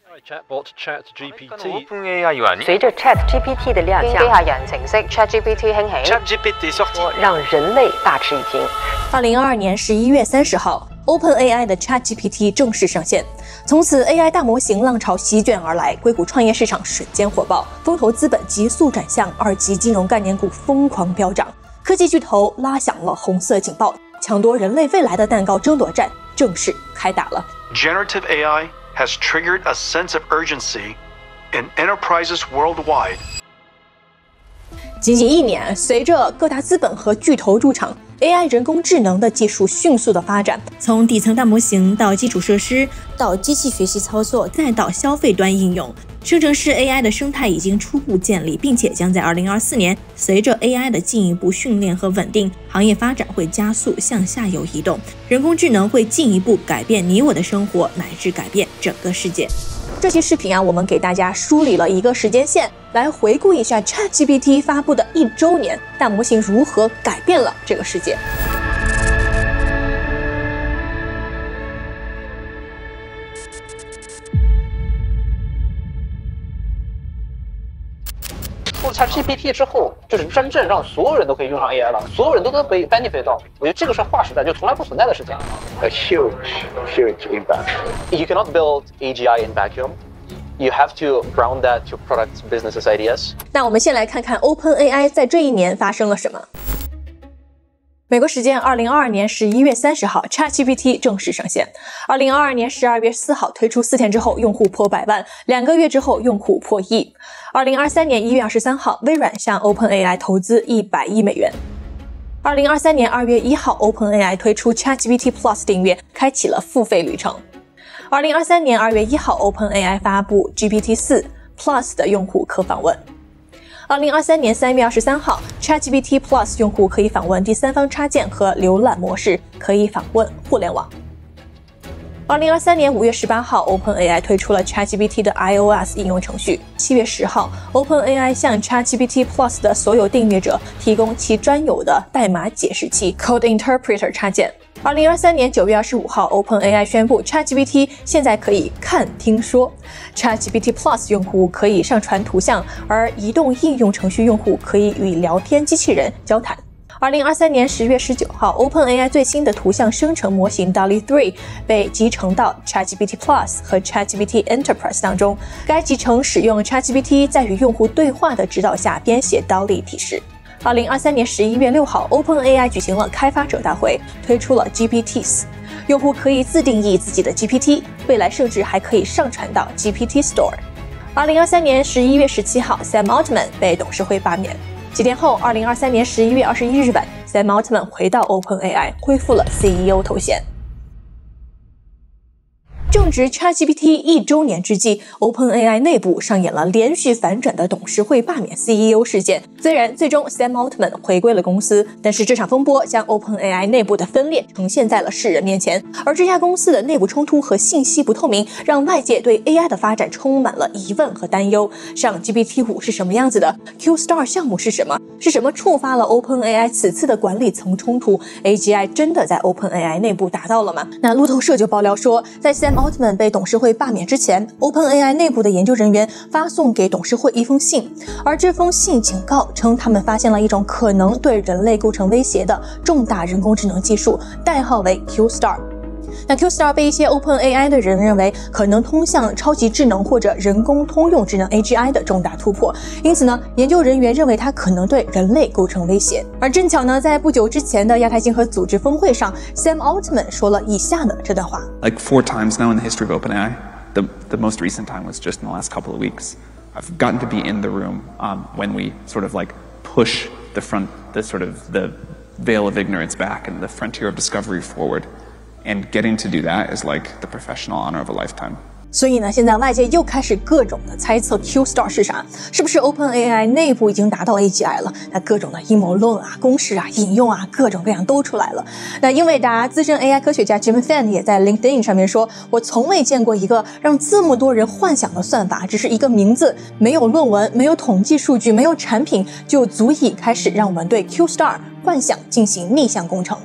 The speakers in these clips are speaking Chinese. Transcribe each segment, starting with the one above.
随着 ChatGPT 的亮相，机械人程式 ChatGPT 兴起，让人类大吃一惊。 2022年11月30号 ，OpenAI 的 ChatGPT 正式上线，从此 AI 大模型浪潮席卷而来，硅谷创业市场瞬间火爆，风投资本急速转向，二级金融概念股疯狂飙涨，科技巨头拉响了红色警报，抢夺人类未来的蛋糕争夺战正式开打了。 Generative AI has triggered a sense of urgency in enterprises worldwide. 仅仅1年，随着各大资本和巨头入场 ，AI 人工智能的技术迅速的发展，从底层大模型到基础设施，到机器学习操作，再到消费端应用，生成式 AI 的生态已经初步建立，并且将在2024年随着 AI 的进一步训练和稳定，行业发展会加速向下游移动，人工智能会进一步改变你我的生活，乃至改变整个世界。这期视频我们给大家梳理了一个时间线，来回顾一下 ChatGPT 发布的1周年，大模型如何改变了这个世界。 出 ChatGPT 之后，就是真正让所有人都可以用上 AI 了，所有人都能被 benefit 到。我觉得这个是划时代就从来不存在的事情。 A huge impact. You cannot build AGI in vacuum. You have to ground that to product businesses ideas. 那我们先来看看 OpenAI 在这一年发生了什么。美国时间2022年11月30号 ，ChatGPT 正式上线。2022年12月4号推出4天之后，用户破100万，2个月之后用户破亿。2023年1月23号，微软向 OpenAI 投资100亿美元。2023年2月1号 ，OpenAI 推出 ChatGPT Plus 订阅，开启了付费旅程。2023年2月1号 ，OpenAI 发布 GPT-4 Plus 的用户可访问。2023年3月23号 ，ChatGPT Plus 用户可以访问第三方插件和浏览模式，可以访问互联网。2023年5月18号 ，OpenAI 推出了 ChatGPT 的 iOS 应用程序。7月10号 ，OpenAI 向 ChatGPT Plus 的所有订阅者提供其专有的代码解释器 Code Interpreter 插件。2023年9月25号 ，OpenAI 宣布 ChatGPT 现在可以看、听、说。ChatGPT Plus 用户可以上传图像，而移动应用程序用户可以与聊天机器人交谈。2023年10月19号 ，OpenAI 最新的图像生成模型 DALL-E 3被集成到 ChatGPT Plus 和 ChatGPT Enterprise 当中。该集成使用 ChatGPT 在与用户对话的指导下编写 DALL-E 提示。2023年11月6号 ，OpenAI 举行了开发者大会，推出了 GPTs， 用户可以自定义自己的 GPT， 未来甚至还可以上传到 GPT Store。2023年11月17号 ，Sam Altman 被董事会罢免。几天后，2023年11月21日晚 ，Sam Altman 回到 OpenAI， 恢复了 CEO 头衔。正值 ChatGPT 1周年之际 ，OpenAI 内部上演了连续反转的董事会罢免 CEO 事件。虽然最终 Sam Altman 回归了公司，但是这场风波将 OpenAI 内部的分裂呈现在了世人面前。而这家公司的内部冲突和信息不透明，让外界对 AI 的发展充满了疑问和担忧。上 GPT-5 是什么样子的 ？Q-Star 项目是什么？是什么触发了 OpenAI 此次的管理层冲突 ？AGI 真的在 OpenAI 内部达到了吗？那路透社就爆料说，在 Sam Altman 被董事会罢免之前 ，OpenAI 内部的研究人员发送给董事会一封信，而这封信警告称他们发现了一种可能对人类构成威胁的重大人工智能技术，代号为 Q-Star。那 Q-Star 被一些 OpenAI 的人认为可能通向超级智能或者人工通用智能 AGI 的重大突破，因此呢，研究人员认为它可能对人类构成威胁。而正巧呢，在不久之前的亚太经合组织峰会上 ，Sam Altman 说了以下的这段话 ：Like 4 times now in the history of OpenAI, the most recent time was just in the last couple of weeks. I've gotten to be in the room when we sort of like push the veil of ignorance back and the frontier of discovery forward. And getting to do that is like the professional honor of a lifetime. 所以呢，现在外界又开始各种的猜测 Q-Star 是啥，是不是 OpenAI 内部已经达到 AGI 了？那各种的阴谋论啊、公式啊、引用啊，各种各样都出来了。那英伟达资深 AI 科学家 Jim Fan 也在 LinkedIn 上面说，我从未见过一个让这么多人幻想的算法，只是一个名字，没有论文，没有统计数据，没有产品，就足以开始让我们对 Q-Star 幻想进行逆向工程。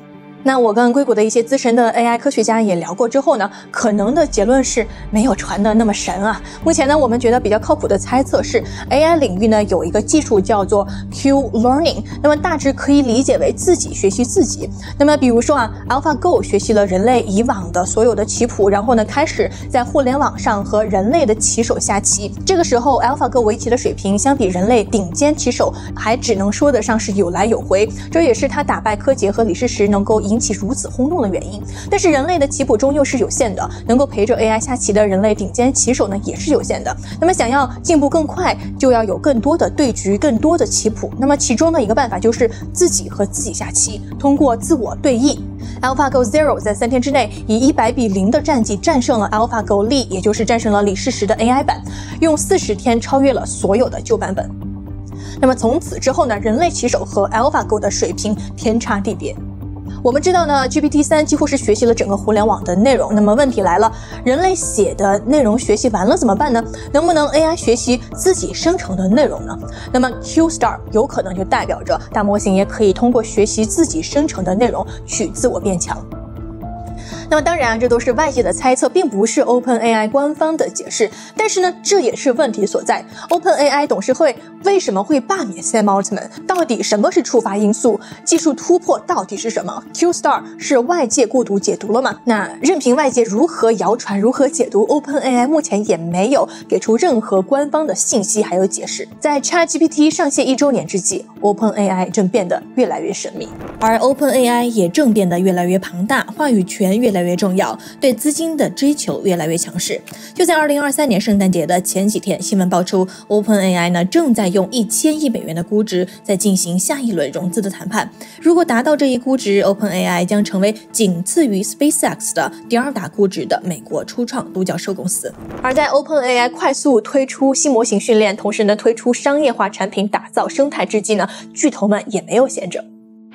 那我跟硅谷的一些资深的 AI 科学家也聊过之后呢，可能的结论是没有传的那么神啊。目前呢，我们觉得比较靠谱的猜测是 AI 领域呢有一个技术叫做 Q Learning， 那么大致可以理解为自己学习自己。那么比如说啊 AlphaGo 学习了人类以往的所有的棋谱，然后呢开始在互联网上和人类的棋手下棋。这个时候 AlphaGo 围棋的水平相比人类顶尖棋手还只能说得上是有来有回，这也是他打败柯洁和李世石能够引起如此轰动的原因。但是人类的棋谱终究是有限的，能够陪着 AI 下棋的人类顶尖棋手呢也是有限的。那么想要进步更快，就要有更多的对局，更多的棋谱。那么其中的一个办法就是自己和自己下棋，通过自我对弈。AlphaGo Zero 在3天之内以100-0的战绩战胜了 AlphaGo Lee， 也就是战胜了李世石的 AI 版，用40天超越了所有的旧版本。那么从此之后呢，人类棋手和 AlphaGo 的水平天差地别。我们知道呢 GPT-3 几乎是学习了整个互联网的内容，那么问题来了，人类写的内容学习完了怎么办呢？能不能 AI 学习自己生成的内容呢？那么 Q-Star 有可能就代表着大模型也可以通过学习自己生成的内容去自我变强。那么当然这都是外界的猜测，并不是 OpenAI 官方的解释。但是呢，这也是问题所在。OpenAI 董事会为什么会罢免 Sam Altman？ 到底什么是触发因素？技术突破到底是什么？ Q-Star 是外界过度解读了吗？那任凭外界如何谣传，如何解读， OpenAI 目前也没有给出任何官方的信息还有解释。在 ChatGPT 上线1周年之际， OpenAI 正变得越来越神秘，而 OpenAI 也正变得越来越庞大，话语权越来越重要，对资金的追求越来越强势。就在2023年圣诞节的前几天，新闻爆出 OpenAI 呢正在用1000亿美元的估值在进行下一轮融资的谈判。如果达到这一估值， OpenAI 将成为仅次于 SpaceX 的第2大估值的美国初创独角兽公司。而在 OpenAI 快速推出新模型训练，同时呢推出商业化产品打造生态之际呢，巨头们也没有闲着。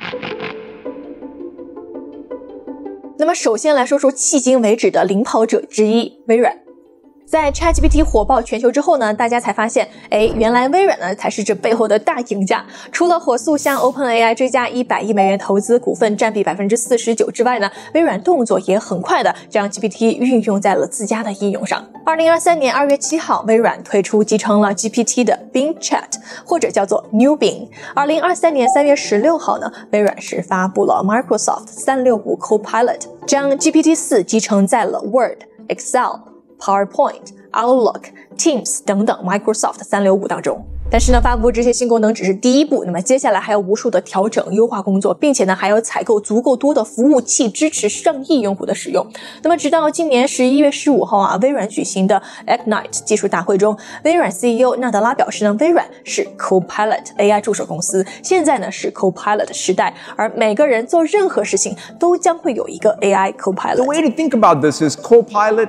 那么首先来说说迄今为止的领跑者之一微软。在 ChatGPT 火爆全球之后呢，大家才发现，原来微软呢才是这背后的大赢家。除了火速向 OpenAI 追加100亿美元投资，股份占比 49% 之外呢，微软动作也很快的将 GPT 运用在了自家的应用上。2023年2月7号，微软推出集成了 GPT 的 Bing Chat， 或者叫做 New Bing。2023年3月16号呢，微软是发布了 Microsoft 365 Copilot， 将 GPT-4 集成在了 Word、Excel、PowerPoint、Outlook、Teams 等等 Microsoft 365当中。但是呢，发布这些新功能只是第一步，那么接下来还有无数的调整优化工作，并且呢还有采购足够多的服务器支持上亿用户的使用。那么直到今年11月15号啊，微软举行的 Ignite 技术大会中，微软 CEO 纳德拉表示呢，微软是 Copilot AI 助手公司，现在呢是 Copilot 时代，而每个人做任何事情都将会有一个 AI Copilot。 The way to think about this is Copilot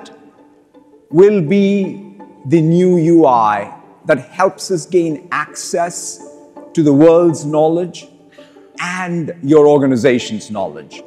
will be the new UI that helps us gain access to the world's knowledge and your organization's knowledge.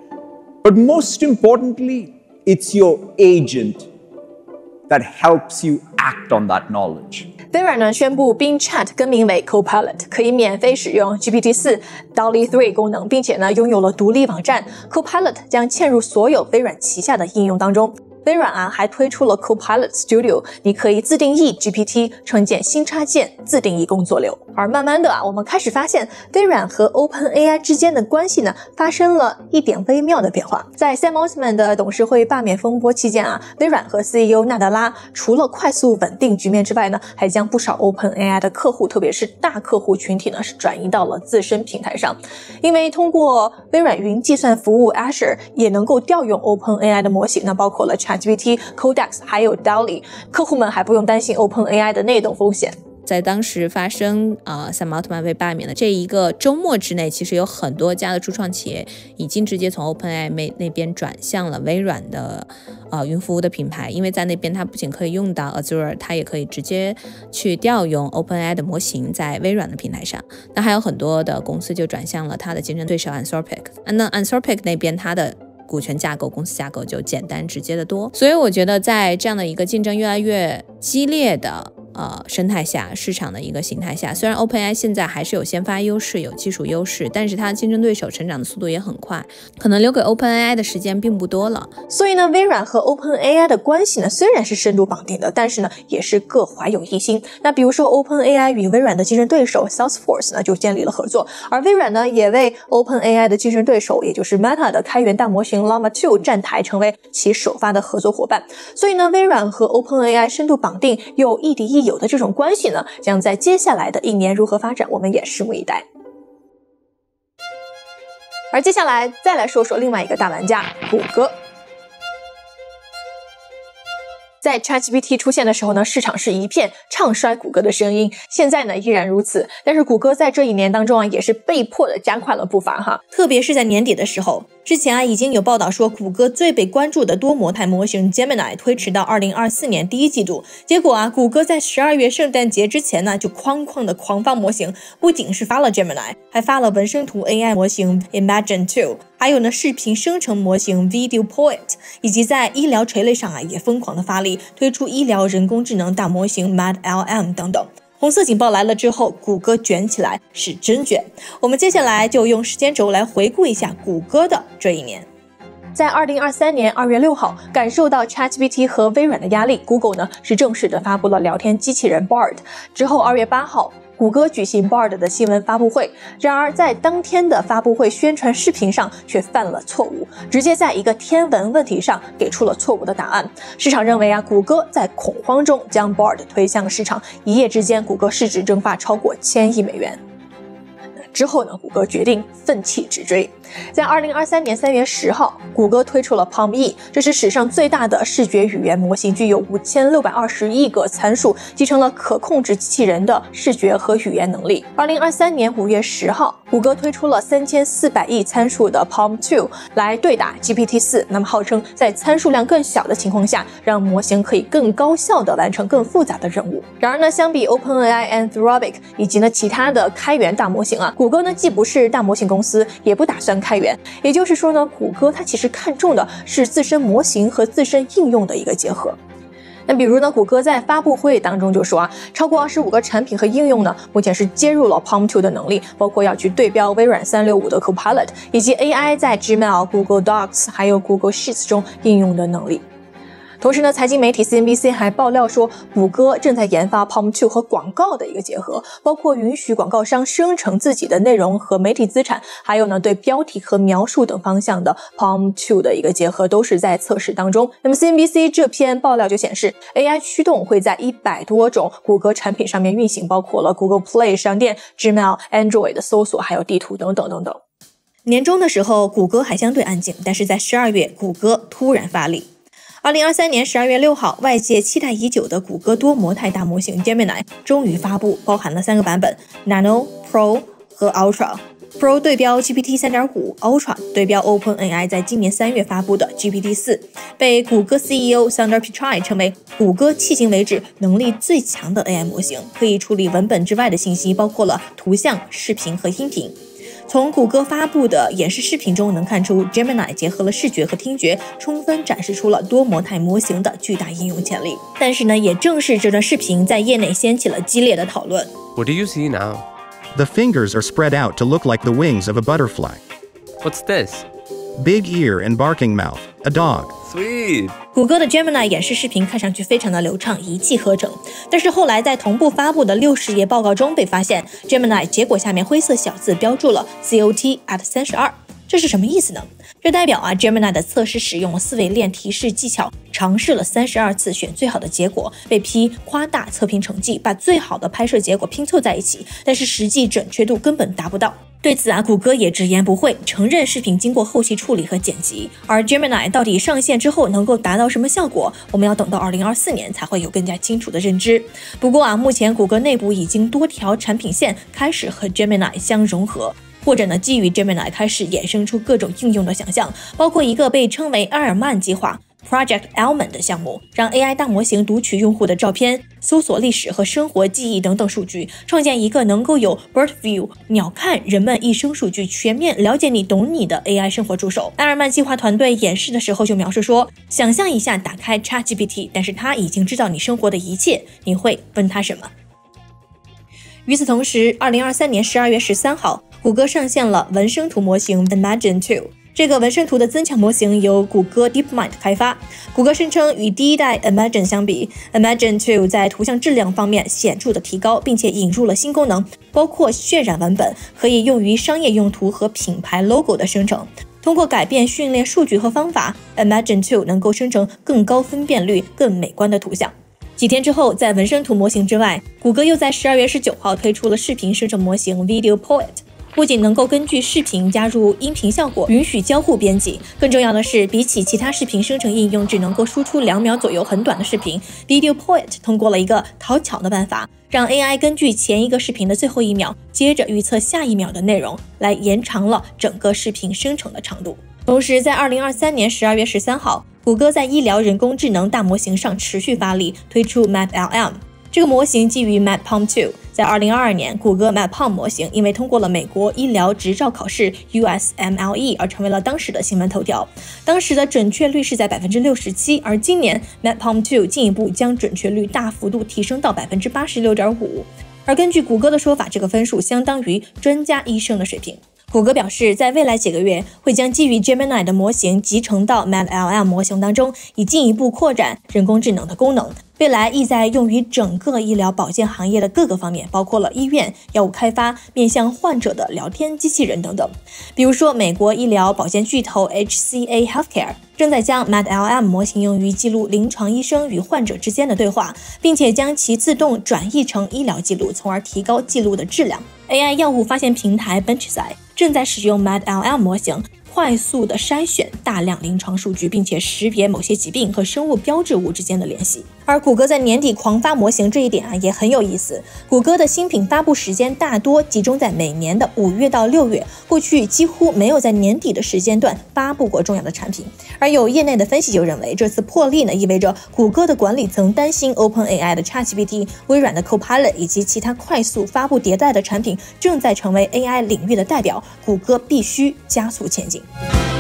But most importantly, it's your agent that helps you act on that knowledge. 微软呢宣布 Bing Chat 更名为 Copilot， 可以免费使用 GPT-4、DALL-E 3功能，并且呢拥有了独立网站。Copilot 将嵌入所有微软旗下的应用当中。微软还推出了 Copilot Studio， 你可以自定义 GPT， 创建新插件，自定义工作流。而慢慢的我们开始发现微软和 OpenAI 之间的关系呢发生了一点微妙的变化。在 Sam Altman 的董事会罢免风波期间微软和 CEO 纳德拉除了快速稳定局面之外呢，还将不少 OpenAI 的客户，特别是大客户群体呢是转移到了自身平台上。因为通过微软云计算服务 Azure 也能够调用 OpenAI 的模型，那包括了 ChatGPT、Codex 还有 DALL-E， 客户们还不用担心 OpenAI 的内动风险。 在当时发生Sam Altman 被罢免的这一个周末之内，其实有很多家的初创企业已经直接从 OpenAI 那边转向了微软的云服务的品牌，因为在那边它不仅可以用到 Azure， 它也可以直接去调用 OpenAI 的模型在微软的平台上。那还有很多的公司就转向了它的竞争对手 Anthropic。那 Anthropic 那边它的股权架构、公司架构就简单直接的多。所以我觉得在这样的一个竞争越来越激烈的生态下，市场的一个形态下，虽然 OpenAI 现在还是有先发优势，有技术优势，但是它的竞争对手成长的速度也很快，可能留给 OpenAI 的时间并不多了。 所以呢，微软和 OpenAI 的关系呢，虽然是深度绑定的，但是呢，也是各怀有一心。那比如说 OpenAI 与微软的竞争对手 Salesforce 呢就建立了合作，而微软呢也为 OpenAI 的竞争对手，也就是 Meta 的开源大模型 Llama 2站台，成为其首发的合作伙伴。所以呢，微软和 OpenAI 深度绑定又亦敌亦友的这种关系呢，将在接下来的一年如何发展，我们也拭目以待。而接下来再来说说另外一个大玩家谷歌。在 ChatGPT 出现的时候呢，市场是一片唱衰谷歌的声音，现在呢依然如此。但是谷歌在这一年当中啊，也是被迫的加快了步伐哈，特别是在年底的时候。之前啊，已经有报道说，谷歌最被关注的多模态模型 Gemini 推迟到2024年第一季度。结果啊，谷歌在12月圣诞节之前呢，就哐的狂发模型，不仅是发了 Gemini， 还发了文生图 AI 模型 Imagen 2， 还有呢视频生成模型 Video Poet， 以及在医疗垂类上啊，也疯狂的发力，推出医疗人工智能大模型 MadLM 等等。红色警报来了之后，谷歌卷起来是真卷。我们接下来就用时间轴来回顾一下谷歌的这一年。在2023年2月6号，感受到 ChatGPT 和微软的压力， Google 呢是正式的发布了聊天机器人 Bard。 之后2月8号，谷歌举行 Bard 的新闻发布会，然而在当天的发布会宣传视频上却犯了错误，直接在一个天文问题上给出了错误的答案。市场认为啊，谷歌在恐慌中将 Bard 推向市场，一夜之间谷歌市值蒸发超过1000亿美元。之后呢，谷歌决定奋起直追。在2023年3月10号，谷歌推出了 PaLM-E， 这是史上最大的视觉语言模型，具有5620亿个参数，集成了可控制机器人的视觉和语言能力。2023年5月10号，谷歌推出了3400亿参数的 PaLM-2 来对打 GPT-4， 那么号称在参数量更小的情况下，让模型可以更高效地完成更复杂的任务。然而呢，相比 OpenAI Anthropic 以及呢其他的开源大模型啊，谷歌呢既不是大模型公司，也不打算开源，也就是说呢，谷歌它其实看重的是自身模型和自身应用的一个结合。那比如呢，谷歌在发布会当中就说啊，超过25个产品和应用呢，目前是接入了 PaLM-2 的能力，包括要去对标微软365的 Copilot， 以及 AI 在 Gmail、Google Docs 还有 Google Sheets 中应用的能力。同时呢，财经媒体 CNBC 还爆料说，谷歌正在研发 PaLM-2 和广告的一个结合，包括允许广告商生成自己的内容和媒体资产，还有呢对标题和描述等方向的 PaLM-2 的一个结合，都是在测试当中。那么 CNBC 这篇爆料就显示， AI 驱动会在100多种谷歌产品上面运行，包括了 Google Play 商店、Gmail、Android 的搜索，还有地图等等等等。年终的时候，谷歌还相对安静，但是在12月，谷歌突然发力。2023年12月6号，外界期待已久的谷歌多模态大模型 Gemini 终于发布，包含了3个版本 Nano、Pro 和 Ultra。Pro 对标 GPT 3.5， Ultra 对标 OpenAI 在今年3月发布的 GPT-4， 被谷歌 CEO Sundar Pichai 称为谷歌迄今为止能力最强的 AI 模型，可以处理文本之外的信息，包括了图像、视频和音频。从谷歌发布的演示视频中能看出 Gemini 结合了视觉和听觉，充分展示出了多模态模型的巨大应用潜力。但是呢，也正是这段视频在业内掀起了激烈的讨论。 What do you see now? The fingers are spread out to look like the wings of a butterfly. What's this? Big ear and barking mouth, a dog. Sweet. 谷歌的 Gemini 演示视频看上去非常的流畅，一气呵成。但是后来在同步发布的60页报告中被发现 ，Gemini 结果下面灰色小字标注了 COT at 32，这是什么意思呢？这代表啊 ，Gemini 的测试使用了4维链提示技巧，尝试了32次选最好的结果，被批夸大测评成绩，把最好的拍摄结果拼凑在一起，但是实际准确度根本达不到。对此啊，谷歌也直言不讳，承认视频经过后期处理和剪辑。而 Gemini 到底上线之后能够达到什么效果，我们要等到2024年才会有更加清楚的认知。不过啊，目前谷歌内部已经多条产品线开始和 Gemini 相融合。或者呢，基于 Gemini 开始衍生出各种应用的想象，包括一个被称为埃尔曼计划， Project Almond 的项目，让 AI 大模型读取用户的照片、搜索历史和生活记忆等等数据，创建一个能够有 Bird View 鸟瞰人们一生数据，全面了解你、懂你的 AI 生活助手。埃尔曼计划团队演示的时候就描述说，想象一下打开 ChatGPT， 但是它已经知道你生活的一切，你会问它什么？与此同时，2023年12月13号，谷歌上线了纹身图模型 Imagen 2。这个纹身图的增强模型由谷歌 DeepMind 开发。谷歌声称，与第一代 Imagen 相比 ，Imagen 2在图像质量方面显著的提高，并且引入了新功能，包括渲染文本，可以用于商业用途和品牌 logo 的生成。通过改变训练数据和方法 ，Imagen 2能够生成更高分辨率、更美观的图像。几天之后，在纹身图模型之外，谷歌又在12月19号推出了视频生成模型 Video Poet， 不仅能够根据视频加入音频效果，允许交互编辑，更重要的是，比起其他视频生成应用只能够输出2秒左右很短的视频， Video Poet 通过了一个讨巧的办法，让 AI 根据前一个视频的最后1秒，接着预测下1秒的内容，来延长了整个视频生成的长度。同时，在2023年12月13号，谷歌在医疗人工智能大模型上持续发力，推出 MapLM。这个模型基于 MapPalm 2。在2022年，谷歌 MapPalm 模型因为通过了美国医疗执照考试 USMLE 而成为了当时的新闻头条。当时的准确率是在 67%， 而今年 MapPalm 2进一步将准确率大幅度提升到 86.5%。而根据谷歌的说法，这个分数相当于专家医生的水平。谷歌表示，在未来几个月会将基于 Gemini 的模型集成到 MapLM 模型当中，以进一步扩展人工智能的功能。未来意在用于整个医疗保健行业的各个方面，包括了医院、药物开发、面向患者的聊天机器人等等。比如说，美国医疗保健巨头 HCA Healthcare 正在将 MapLM 模型用于记录临床医生与患者之间的对话，并且将其自动转译成医疗记录，从而提高记录的质量。AI 药物发现平台 Benchside 正在使用 MapLM 模型快速地筛选大量临床数据，并且识别某些疾病和生物标志物之间的联系。而谷歌在年底狂发模型这一点也很有意思。谷歌的新品发布时间大多集中在每年的5月到6月，过去几乎没有在年底的时间段发布过重要的产品。而有业内的分析就认为，这次破例意味着谷歌的管理层担心 OpenAI 的 ChatGPT、微软的 Copilot 以及其他快速发布迭代的产品正在成为 AI 领域的代表，谷歌必须加速前进。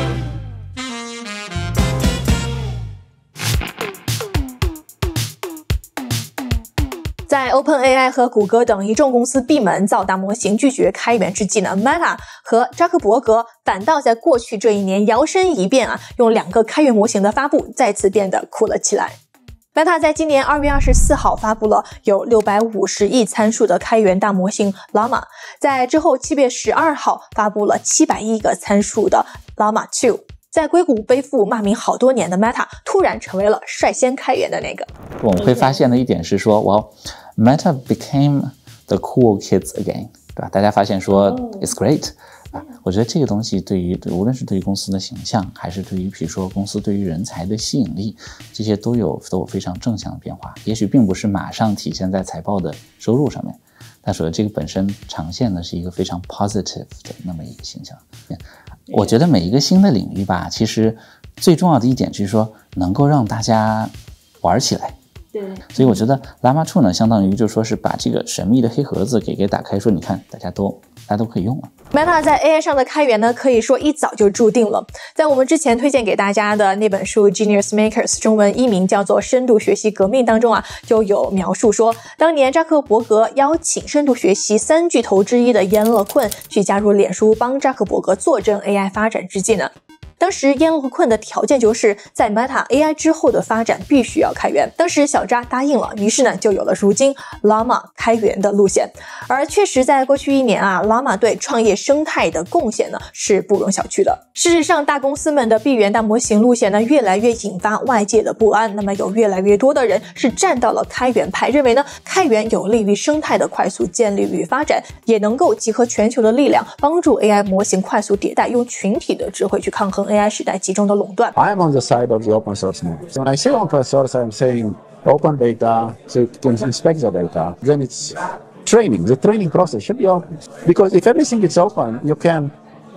在 OpenAI 和谷歌等一众公司闭门造大模型拒绝开源之际呢 ，Meta 和扎克伯格反倒在过去这一年摇身一变用2个开源模型的发布再次变得酷了起来。Meta 在今年2月24号发布了有650亿参数的开源大模型 Llama， 在之后7月12号发布了700亿个参数的 Llama 2。在硅谷背负骂名好多年的 Meta 突然成为了率先开源的那个。 我们会发现的一点是说 Meta became the cool kids again， 对吧？大家发现说 it's great。我觉得这个东西无论是对于公司的形象，还是对于比如说公司对于人才的吸引力，这些都有非常正向的变化。也许并不是马上体现在财报的收入上面，但是这个本身长线呢是一个非常 positive 的那么一个形象。我觉得每一个新的领域吧，其实最重要的一点就是说能够让大家玩起来。对，所以我觉得 Llama 2呢，相当于就是说是把这个神秘的黑盒子给打开，说你看大家都可以用了。 Meta 在 AI 上的开源呢，可以说一早就注定了。在我们之前推荐给大家的那本书 Genius Makers 中文译名叫做《深度学习革命》当中就有描述说，当年扎克伯格邀请深度学习3巨头之一的耶勒困去加入脸书，帮扎克伯格坐镇 AI 发展之际呢，当时耶勒困的条件就是在 Meta AI 之后的发展必须要开源。当时小扎答应了，于是呢就有了如今 Llama 开源的路线。而确实在过去1年Llama 对创业生态的贡献呢是不容小觑的。事实上，大公司们的闭源大模型路线呢越来越引发外界的不安。那么有越来越多的人是站到了开源派，认为呢开源有利于生态的快速建立与发展，也能够集合全球的力量，帮助 AI 模型快速迭代，用群体的智慧去抗衡AI 时代集中的垄断。 I am on the side of the open source model. So when I say open source, I'm saying open data, so you can inspect the data. Then it's training. The training process should be open. Because if everything is open, you can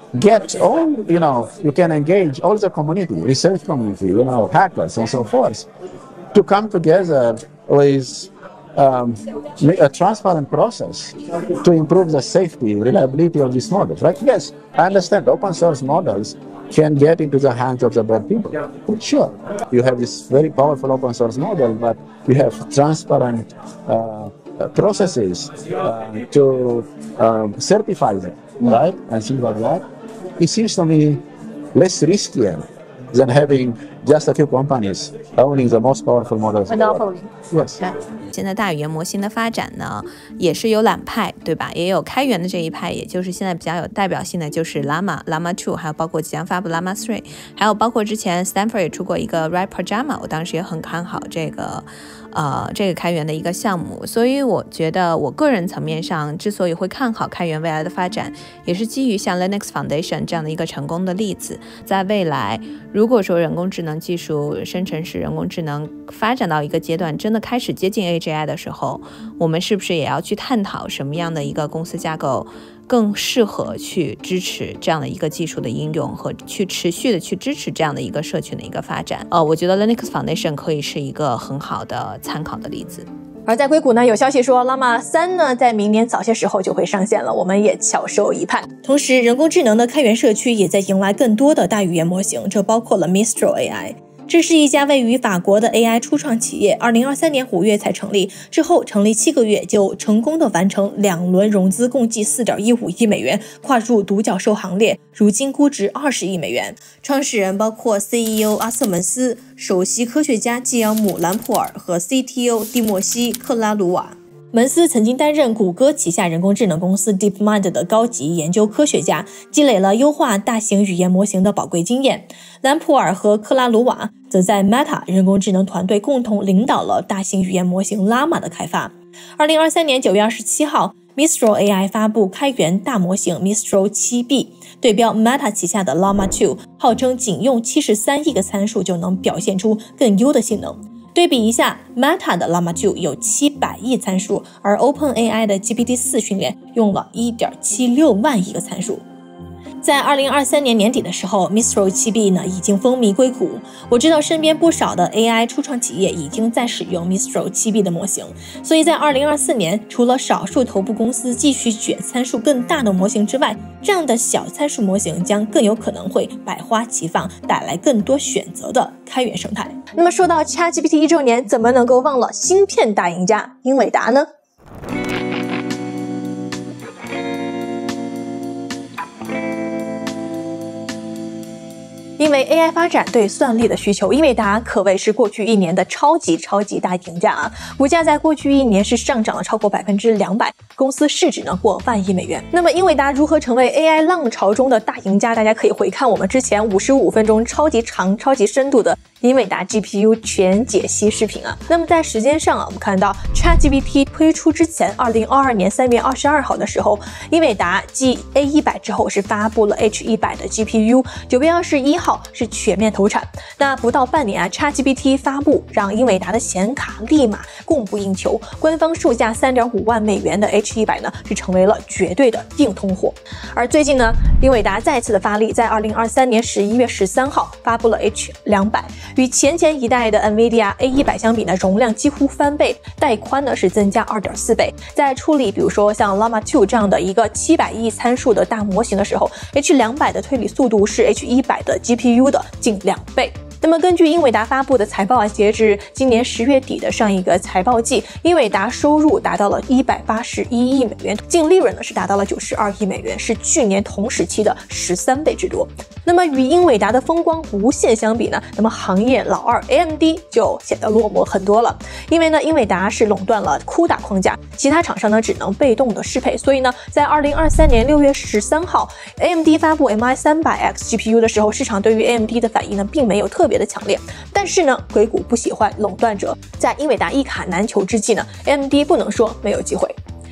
get all, you can engage all the community, research community, hackers and so forth, to come together with a transparent process to improve the safety, reliability of these models, right? Yes, I understand open source models can get into the hands of the bad people. Sure, you have this very powerful open source model, but you have transparent processes to certify them, right? And things like that. It seems to me less riskier than having just a few companies owning the most powerful models. Monopoly. Yes. 现在大语言模型的发展呢，也是有两派，对吧？也有开源的这一派，也就是现在比较有代表性的就是 Llama 2， 还有包括即将发布 Llama 3， 还有包括之前 Stanford 也出过一个 Red Pajama， 我当时也很看好这个开源的一个项目。所以我觉得我个人层面上之所以会看好开源未来的发展，也是基于像 Linux Foundation 这样的一个成功的例子。在未来，如果说人工智能技术、生成式人工智能发展到一个阶段，真的开始接近 AGI 的时候，我们是不是也要去探讨什么样的一个公司架构更适合去支持这样的一个技术的应用，和去持续的去支持这样的一个社群的一个发展？我觉得 Linux Foundation 可以是一个很好的参考的例子。 而在硅谷呢，有消息说 Llama 3呢在明年早些时候就会上线了，我们也翘首以盼。同时，人工智能的开源社区也在迎来更多的大语言模型，这包括了 Mistral AI。这是一家位于法国的 AI 初创企业，2023年5月才成立，之后成立7个月就成功的完成2轮融资，共计 4.15 亿美元，跨入独角兽行列，如今估值20亿美元。创始人包括 CEO 阿瑟门斯、首席科学家季奥姆·兰普尔和 CTO 蒂莫西·克拉鲁瓦。门斯曾经担任谷歌旗下人工智能公司 DeepMind 的高级研究科学家，积累了优化大型语言模型的宝贵经验。兰普尔和克拉鲁瓦则在 Meta 人工智能团队共同领导了大型语言模型 Llama 的开发。2023年9月27号 Mistral AI 发布开源大模型 Mistral 7B， 对标 Meta 旗下的 Llama 2， 号称仅用73亿个参数就能表现出更优的性能。对比一下 Meta 的 Llama 2有700亿参数，而 OpenAI 的 GPT-4 训练用了 1.76 万亿个参数。在2023年年底的时候 Mistral 7B 呢已经风靡硅谷，我知道身边不少的 AI 初创企业已经在使用 Mistral 7B 的模型，所以在2024年，除了少数头部公司继续卷参数更大的模型之外，这样的小参数模型将更有可能会百花齐放，带来更多选择的开源生态。那么说到 ChatGPT 1周年，怎么能够忘了芯片大赢家英伟达呢？因为 AI 发展对算力的需求，英伟达可谓是过去1年的超级大赢家啊！股价在过去1年是上涨了超过200%，公司市值呢过万亿美元。那么英伟达如何成为 AI 浪潮中的大赢家？大家可以回看我们之前55分钟超级长、超级深度的英伟达 GPU 全解析视频啊。那么在时间上啊，我们看到 ChatGPT 推出之前，2022年3月22号的时候，英伟达继 A100 之后是发布了 H100 的 GPU，9月21号是全面投产。那不到半年啊 ，ChatGPT 发布让英伟达的显卡立马供不应求，官方售价3.5万美元的 H100 呢是成为了绝对的硬通货。而最近呢，英伟达再次的发力，在2023年11月13号发布了 H200， 与前一代的 NVIDIA A100 相比呢，容量几乎翻倍，带宽呢是增加 2.4 倍。在处理比如说像 Llama 2这样的一个700亿参数的大模型的时候， H200 的推理速度是 H100 的 GPU 的近2倍。那么根据英伟达发布的财报啊，截至今年10月底的上一个财报季，英伟达收入达到了181亿美元，净利润呢是达到了92亿美元，是去年同时期的13倍之多。那么与英伟达的风光无限相比呢，那么行业老二 AMD 就显得落寞很多了。因为呢，英伟达是垄断了CUDA框架，其他厂商呢只能被动的适配，所以呢，在2023年6月13号 AMD 发布 MI300X GPU 的时候，市场对于 AMD 的反应呢并没有特别的强烈。但是呢，硅谷不喜欢垄断者，在英伟达一卡难求之际呢， AMD 不能说没有机会。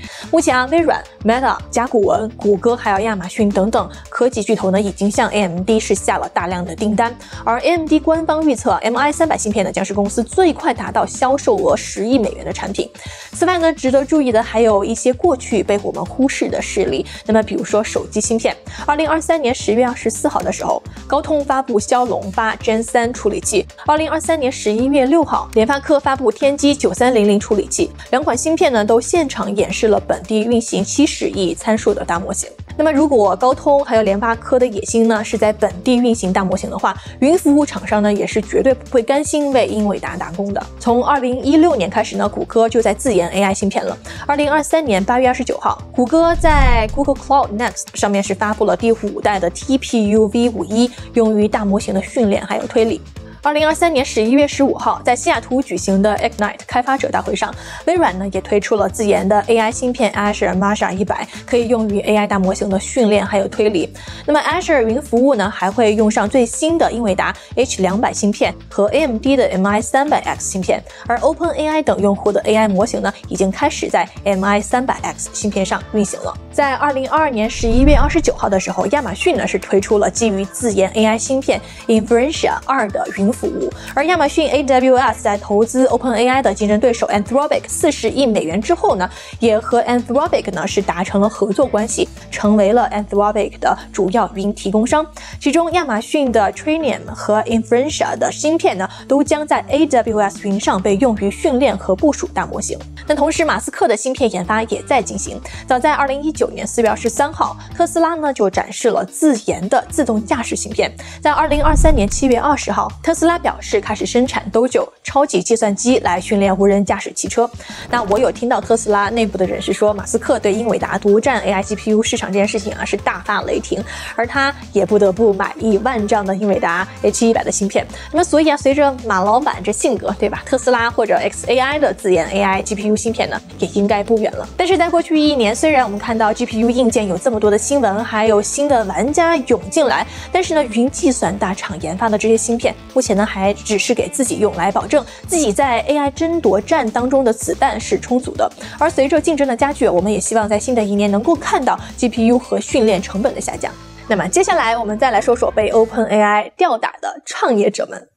目前啊，微软、Meta、甲骨文、谷歌还有亚马逊等等科技巨头呢，已经向 AMD 是下了大量的订单，而 AMD 官方预测 MI300 芯片呢，将是公司最快达到销售额10亿美元的产品。此外呢，值得注意的还有一些过去被我们忽视的事例，那么比如说手机芯片，2023年10月24号的时候，高通发布骁龙8 Gen 3处理器，2023年11月6号，联发科发布天玑9300处理器，两款芯片呢都现场演示了本地运行70亿参数的大模型。那么如果高通还有联发科的野心呢是在本地运行大模型的话，云服务厂商呢也是绝对不会甘心为英伟达打工的。从2016年开始呢，谷歌就在自研 AI 芯片了。2023年8月29号，谷歌在 Google Cloud Next 上面是发布了第5代的 TPU V51，用于大模型的训练还有推理。2023年11月15号，在西雅图举行的 Ignite 开发者大会上，微软呢也推出了自研的 AI 芯片 Azure Masha 100，可以用于 AI 大模型的训练还有推理。那么 Azure 云服务呢，还会用上最新的英伟达 H200 芯片和 AMD 的 MI300X 芯片，而 OpenAI 等用户的 AI 模型呢，已经开始在 MI300X 芯片上运行了。在2022年11月29号的时候，亚马逊呢是推出了基于自研 AI 芯片 Inferentia 2的云服务，而亚马逊 AWS 在投资 OpenAI 的竞争对手 Anthropic 40亿美元之后呢，也和 Anthropic 呢是达成了合作关系，成为了 Anthropic 的主要云提供商。其中亚马逊的 Trainium 和 Inferentia 的芯片呢，都将在 AWS 云上被用于训练和部署大模型。那同时，马斯克的芯片研发也在进行。早在2019年4月23号，特斯拉呢就展示了自研的自动驾驶芯片。在2023年7月20号，特斯拉表示开始生产 Dojo 超级计算机来训练无人驾驶汽车。那我有听到特斯拉内部的人士说，马斯克对英伟达独占 AI GPU 市场这件事情啊是大发雷霆，而他也不得不买1万张的英伟达 H100的芯片。那么所以啊，随着马老板这性格，对吧？特斯拉或者 XAI 的自研 AI GPU 芯片呢，也应该不远了。但是在过去1年，虽然我们看到 GPU 硬件有这么多的新闻，还有新的玩家涌进来，但是呢，云计算大厂研发的这些芯片，目前呢还只是给自己用来保证自己在 AI 争夺战当中的子弹是充足的。而随着竞争的加剧，我们也希望在新的1年能够看到 GPU 和训练成本的下降。那么接下来我们再来说说被 OpenAI 吊打的创业者们。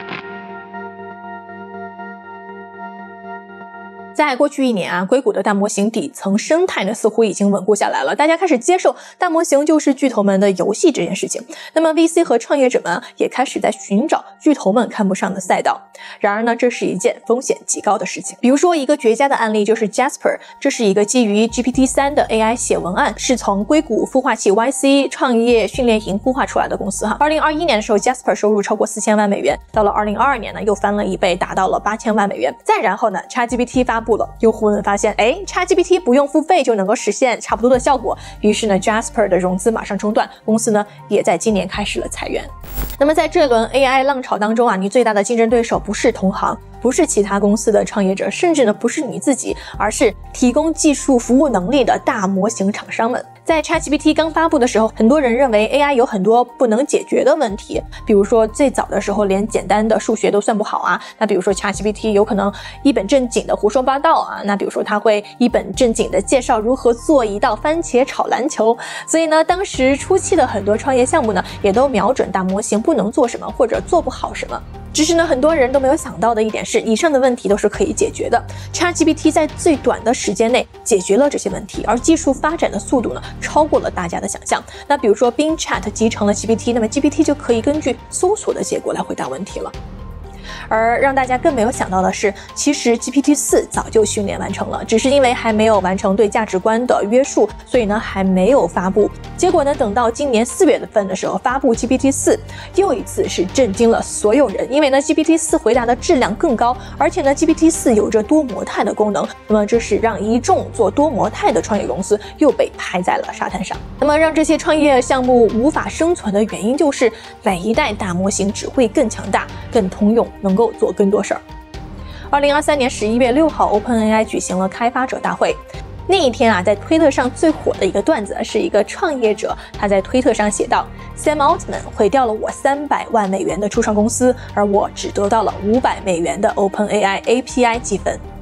在过去1年啊，硅谷的大模型底层生态呢似乎已经稳固下来了，大家开始接受大模型就是巨头们的游戏这件事情。那么 VC 和创业者们也开始在寻找巨头们看不上的赛道。然而呢，这是一件风险极高的事情。比如说一个绝佳的案例就是 Jasper， 这是一个基于 GPT-3 的 AI 写文案，是从硅谷孵化器 YC 创业训练营孵化出来的公司哈。2021年的时候 Jasper 收入超过4000万美元，到了2022年呢又翻了1倍，达到了8000万美元。再然后呢 ChatGPT 发布了，用户们发现ChatGPT 不用付费就能够实现差不多的效果，于是呢 Jasper 的融资马上中断，公司呢也在今年开始了裁员。那么在这轮 AI 浪潮当中啊，你最大的竞争对手不是同行，不是其他公司的创业者，甚至呢不是你自己，而是提供技术服务能力的大模型厂商们。在 ChatGPT 刚发布的时候，很多人认为 AI 有很多不能解决的问题，比如说最早的时候连简单的数学都算不好啊，那比如说 ChatGPT 有可能一本正经的胡说八道啊，那比如说他会一本正经的介绍如何做一道番茄炒篮球。所以呢，当时初期的很多创业项目呢，也都瞄准大模型不能做什么或者做不好什么。只是呢，很多人都没有想到的一点是，以上的问题都是可以解决的。ChatGPT 在最短的时间内解决了这些问题，而技术发展的速度呢，超过了大家的想象。那比如说 Bing Chat 集成了 GPT， 那么 GPT 就可以根据搜索的结果来回答问题了。而让大家更没有想到的是，其实 GPT-4 早就训练完成了，只是因为还没有完成对价值观的约束，所以呢还没有发布。结果呢，等到今年4月份的时候发布 GPT-4， 又一次是震惊了所有人，因为呢 GPT-4 回答的质量更高，而且呢 GPT-4 有着多模态的功能，那么这是让一众做多模态的创业公司又被拍在了沙滩上。那么让这些创业项目无法生存的原因就是每一代大模型只会更强大、更通用，能够做更多事儿。2023年11月6号 ，OpenAI 举行了开发者大会。那一天啊，在推特上最火的一个段子是一个创业者，他在推特上写道 ：“Sam Altman 毁掉了我300万美元的初创公司，而我只得到了500美元的 OpenAI API 积分。”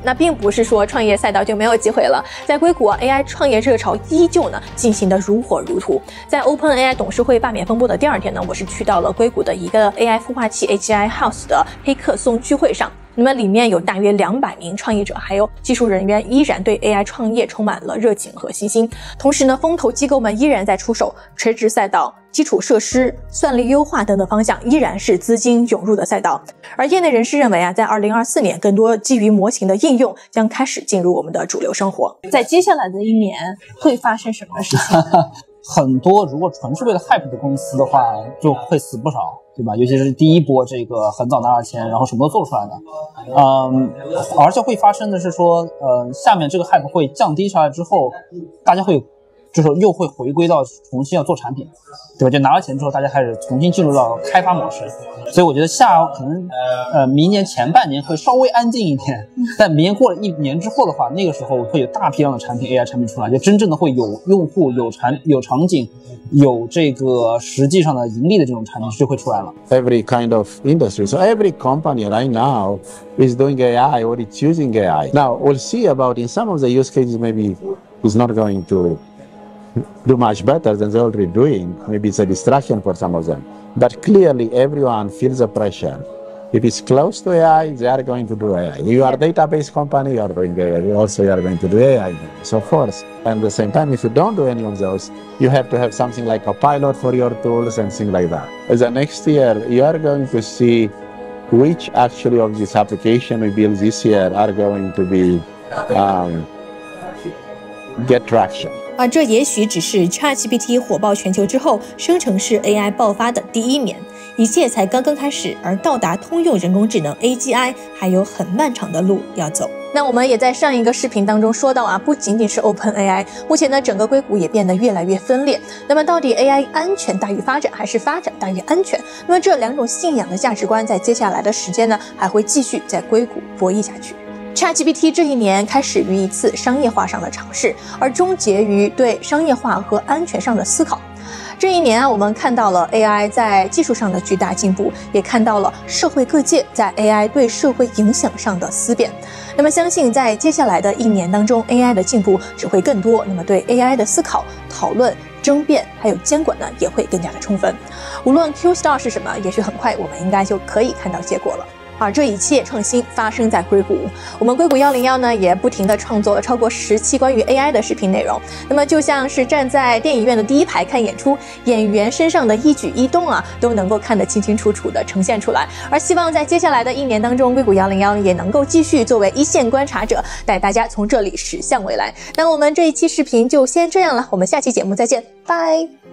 那并不是说创业赛道就没有机会了，在硅谷AI 创业热潮依旧呢进行的如火如荼。在 OpenAI 董事会罢免风波的第2天呢，我是去到了硅谷的一个 AI 孵化器 AGI House 的黑客松聚会上。那么里面有大约200名创业者，还有技术人员，依然对 AI 创业充满了热情和信心。同时呢，风投机构们依然在出手，垂直赛道、基础设施、算力优化等等方向依然是资金涌入的赛道。而业内人士认为在2024年，更多基于模型的应用将开始进入我们的主流生活。在接下来的1年会发生什么事情？ 很多如果纯是为了 hype 的公司的话，就会死不少，对吧？尤其是第一波这个很早拿到钱，然后什么都做出来的。而且会发生的是说，下面这个 hype 会降低下来之后，大家会就是又会回归到重新要做产品，对吧？就拿了钱之后，大家开始重新进入到开发模式。所以我觉得可能明年前半年会稍微安静一点，但明年过了1年之后的话，那个时候会有大批量的产品 AI 产品出来，就真正的会有用户、有场景、有这个实际上的盈利的这种产品就会出来了。 Every kind of industry. So every company right now is doing AI or it's using AI. Now we'll see about in some of the use cases maybe it's not going to do much better than they're already doing. Maybe it's a distraction for some of them. But clearly everyone feels the pressure. If it's close to AI, they are going to do AI. You are a database company, you are doing AI. You also are going to do AI, so forth. And at the same time, if you don't do any of those, you have to have something like a pilot for your tools and things like that. As the next year, you are going to see which actually of this application we build this year are going to be get traction. 而这也许只是 ChatGPT 火爆全球之后，生成式 AI 爆发的第1年，一切才刚刚开始，而到达通用人工智能 AGI 还有很漫长的路要走。那我们也在上一个视频当中说到不仅仅是 OpenAI， 目前呢整个硅谷也变得越来越分裂。那么到底 AI 安全大于发展，还是发展大于安全？那么这2种信仰的价值观，在接下来的时间呢，还会继续在硅谷博弈下去。ChatGPT 这1年开始于一次商业化上的尝试，而终结于对商业化和安全上的思考。这1年我们看到了 AI 在技术上的巨大进步，也看到了社会各界在 AI 对社会影响上的思辨。那么相信在接下来的1年当中 ，AI 的进步只会更多，那么对 AI 的思考、讨论、争辩还有监管呢，也会更加的充分。无论 Q-Star 是什么，也许很快我们应该就可以看到结果了。而这一切创新发生在硅谷，我们硅谷101呢也不停地创作了超过10期关于 AI 的视频内容。那么就像是站在电影院的第1排看演出，演员身上的一举一动都能够看得清清楚楚地呈现出来。而希望在接下来的1年当中，硅谷101也能够继续作为一线观察者，带大家从这里驶向未来。那我们这一期视频就先这样了，我们下期节目再见，拜。